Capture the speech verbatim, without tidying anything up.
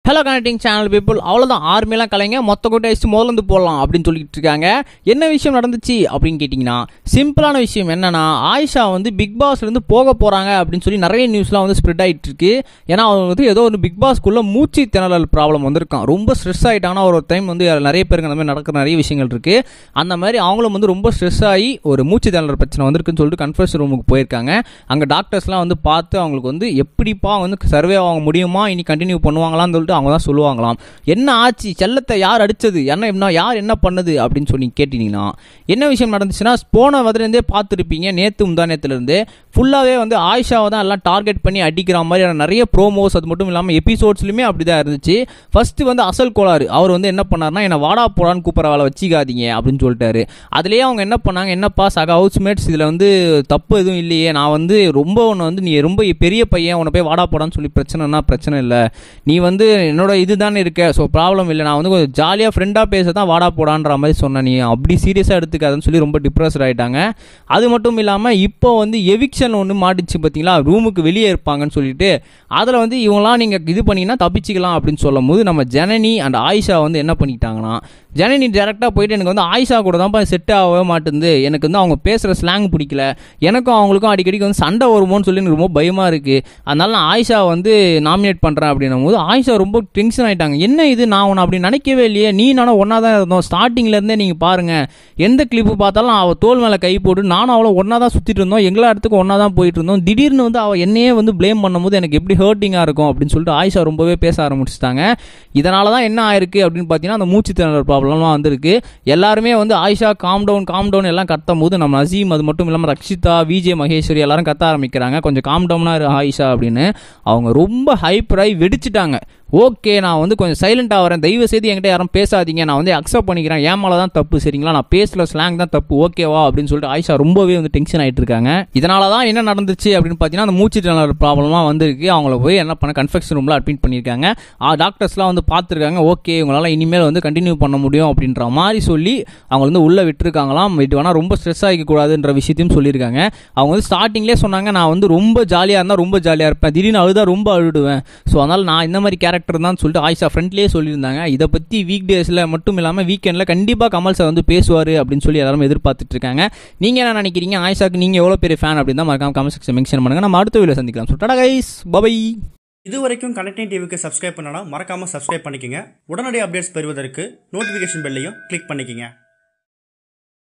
Hello connecting channel people, அவ்வளோதான் ஆர்மியெல்லாம் கலைங்க, மொத்த கூட்ட அடிச்சு முதல்ல போடலாம் அப்படின்னு சொல்லிட்டு இருக்காங்க. என்ன விஷயம் நடந்துச்சு அப்படின்னு கேட்டிங்கன்னா, சிம்பிளான விஷயம் என்னன்னா, ஆயிஷா வந்து பிக் பாஸ்லேருந்து போக போகிறாங்க அப்படின்னு சொல்லி நிறைய நியூஸ்லாம் வந்து ஸ்ப்ரெட் ஆகிட்டு இருக்கு. ஏன்னா அவங்க வந்து ஏதோ ஒரு பிக் பாஸ்க்குள்ளே மூச்சு திணறல் ப்ராப்ளம் வந்திருக்கான். ரொம்ப ஸ்ட்ரெஸ் ஆகிட்டாங்கன்னா ஒரு டைம் வந்து நிறைய பேருக்கு அந்த மாதிரி நடக்கிற நிறைய விஷயங்கள் இருக்குது. அந்த மாதிரி அவங்களும் வந்து ரொம்ப ஸ்ட்ரெஸ் ஆகி ஒரு மூச்சு திணறல் பிரச்சனை வந்திருக்குன்னு சொல்லிட்டு கன்ஃபரன்ஸ் ரூமுக்கு போயிருக்காங்க. அங்கே டாக்டர்ஸ்லாம் வந்து பார்த்து அவங்களுக்கு வந்து எப்படிப்பா வந்து சர்வே ஆக முடியுமா, இனி கண்டினியூ பண்ணுவாங்களான்னு சொல்லிட்டு அவங்க தான் சொல்லுவாங்களாம். என்ன ஆச்சு, செல்லத்தை யார் அடிச்சது, என்ன யார் என்ன பண்ணுது அப்படின்னு சொல்லி கேட்டீங்கன்னா, என்ன விஷயம் நடந்துச்சுன்னா, போன வதிலேருந்தே பார்த்துருப்பீங்க, நேற்று முந்தா நேற்றுலேருந்தே ஃபுல்லாகவே வந்து ஆயிஷாவை தான் எல்லாம் டார்கெட் பண்ணி அடிக்கிற மாதிரியான நிறைய ப்ரோமோஸ், அது மட்டும் இல்லாமல் எபிசோட்ஸ்லையுமே அப்படி தான் இருந்துச்சு. ஃபர்ஸ்ட் வந்து அசல் கோளாறு அவர் வந்து என்ன பண்ணார்னா, என்னை வாடா போடான்னு கூப்பிட்ற வேலை வச்சிக்காதீங்க அப்படின்னு சொல்லிட்டாரு. அதுலேயே அவங்க என்ன பண்ணாங்க, என்னப்பா சக ஹவுஸ்மேட்ஸ் இதில் வந்து தப்பு எதுவும் இல்லையே, நான் வந்து ரொம்ப ஒன்று வந்து நீ ரொம்ப பெரிய பையன், உன்னை போய் வாடா போடான்னு சொல்லி பிரச்சனைனா பிரச்சனை இல்லை, நீ வந்து என்னோட இது தானே இருக்க, ஸோ ப்ராப்ளம் இல்லை, நான் வந்து கொஞ்சம் ஜாலியாக ஃப்ரெண்டாக பேச தான் வாடா போடான்ற மாதிரி சொன்னேன், நீ அப்படி சீரியஸாக எடுத்துக்காதுன்னு சொல்லி ரொம்ப டிப்ரெஸ்ட் ஆகிட்டாங்க. அது மட்டும் இல்லாமல் இப்போ வந்து எவிக்ஷன் ஒன்று மாட்டிச்சு பார்த்தீங்களா, ரூமுக்கு வெளியே இருப்பாங்கன்னு சொல்லிட்டு, அதில் வந்து இவங்களாம் நீங்கள் இது பண்ணிங்கன்னா தப்பிச்சிக்கலாம் அப்படின்னு சொல்லும் போது நம்ம ஜனனி அண்ட் ஆயிஷா வந்து என்ன பண்ணிட்டாங்கன்னா, ஜனனி டேரெக்டாக போயிட்டு எனக்கு வந்து ஆயிஷா கூட தான் செட் ஆகவே மாட்டேங்குது, எனக்கு வந்து அவங்க பேசுகிற ஸ்லாங் பிடிக்கல, எனக்கும் அவங்களுக்கும் அடிக்கடிக்கு வந்து சண்டை வருமோன்னு சொல்லி எனக்கு ரொம்ப பயமாக இருக்குது, அதனால நான் ஆயிஷா வந்து நாமினேட் பண்ணுறேன் அப்படின்னும் போது ஆயிஷா ரொம்ப டென்ஷன் ஆகிட்டாங்க. என்ன இது, நான் உன்னை அப்படி நினைக்கவே இல்லையே, நீ நானும் ஒன்றா தான் இருந்தோம், ஸ்டார்டிங்லேருந்தே நீங்கள் பாருங்கள், எந்த கிளிப்பு பார்த்தாலும் அவள் தோல் மேலே கை போட்டு நானும் அவளை ஒன்றா தான் சுற்றிட்டு இருந்தோம், எல்லா இடத்துக்கும் ஒன்றா தான் போயிட்டு இருந்தோம், திடீர்னு வந்து அவள் என்னையே வந்து ப்ளேம் பண்ணும்போது எனக்கு எப்படி ஹர்ட்டிங்காக இருக்கும் அப்படின்னு சொல்லிட்டு ஆயிஷா ரொம்பவே பேச ஆரம்பிச்சிட்டாங்க. இதனால தான் என்ன ஆயிருக்கு அப்படின்னு பார்த்தீங்கன்னா, அந்த மூச்சு திணறல் ப்ராப்ளம்லாம் வந்திருக்கு. எல்லாருமே வந்து Ayesha calm down calm down எல்லாம் கத்தும் போது நம்ம அசீம், அது மட்டும் இல்லாமல் ரச்சிதா, விஜய், மகேஸ்வரி எல்லாரும் கத்த ஆரம்பிக்கிறாங்க, கொஞ்சம் காம் டவுனாக இரு ஆயிஷா அப்படின்னு. அவங்க ரொம்ப ஹைப்பராகி வெடிச்சிட்டாங்க. ஓகே, நான் வந்து கொஞ்சம் சைலண்டாக வரேன், தயவு செய்து என்கிட்ட யாரும் பேசாதீங்க, நான் வந்து அக்செப்ட் பண்ணிக்கிறேன், ஏன் மேலே தான் தப்பு, சரிங்களா, நான் பேசல ஸ்லாங் தான் தப்பு, ஓகேவா அப்படின்னு சொல்லிட்டு ஆயிஷா ரொம்பவே வந்து டென்ஷன் ஆகிட்டு இருக்காங்க. இதனால தான் என்ன நடந்துச்சு அப்படின்னு பார்த்தீங்கன்னா, அந்த மூச்சு திணறல் ப்ராப்ளம்லாம் வந்திருக்கு. அவங்கள போய் என்ன பண்ண கன்ஃபெக்ஷன் ரூமில் அட்மிட் பண்ணியிருக்காங்க. டாக்டர்ஸ்லாம் வந்து பார்த்துருக்காங்க. ஓகே, உங்களால் இனிமேல் வந்து கண்டினியூ பண்ண முடியும் அப்படின்ற மாதிரி சொல்லி அவங்க வந்து உள்ளே விட்டுருக்காங்களாம். விட்டு வேணால் ரொம்ப ஸ்ட்ரெஸ் ஆகிக்கூடாதுன்ற விஷயத்தையும் சொல்லியிருக்காங்க. அவங்க வந்து ஸ்டார்டிங்லேயே சொன்னாங்க, நான் வந்து ரொம்ப ஜாலியாக இருந்தால் ரொம்ப ஜாலியாக இருப்பேன், திடீர்னு அழுதா ரொம்ப அழுடுவேன், ஸோ அதனால் நான் இந்த மாதிரி கேரக்டர் தான் சொல்லிட்டு ஆயிஷா ஃப்ரெண்ட்லேயே சொல்லியிருந்தாங்க. இதை பற்றி வீக் டேஸில் மட்டும் இல்லாமல் வீக்கெண்டில் கண்டிப்பாக கமல் சார் வந்து பேசுவார் அப்படின்னு சொல்லி எல்லாரும் எதிர்பார்த்துட்டு இருக்காங்க. நீங்கள் என்ன நினைக்கிறீங்க, ஆயிஷாக்கு நீங்கள் எவ்வளோ பெரிய ஃபேன் அப்படின்னு தான் மறக்காம கமெண்ட் செக்ஷன் மென்ஷன் பண்ணுங்கள். நம்ம அடுத்த வீடியோ சந்திக்கலாம். So tata guys, bye. இது வரைக்கும் கனெக்டிங் டிவிக்கு சப்ஸ்கிரைப் பண்ணனா மறக்காமல் சப்ஸ்கிரைப் பண்ணிக்கங்க. உடனடி அப்டேட்ஸ் பெறுவதற்கு நோட்டிஃபிகேஷன் பெல்லையும் கிளிக் பண்ணிக்கங்க.